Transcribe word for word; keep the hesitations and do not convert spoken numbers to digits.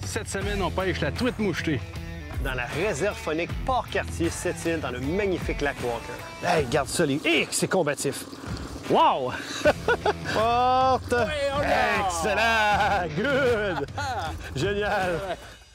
Cette semaine, on pêche la truite mouchetée. Dans la réserve faunique Port-Cartier, Sept-Îles, dans le magnifique lac Walker. Hey, regarde ça, les... Hey, c'est combatif! Wow! Porte! Ouais, on l'a! Excellent! Good! Génial!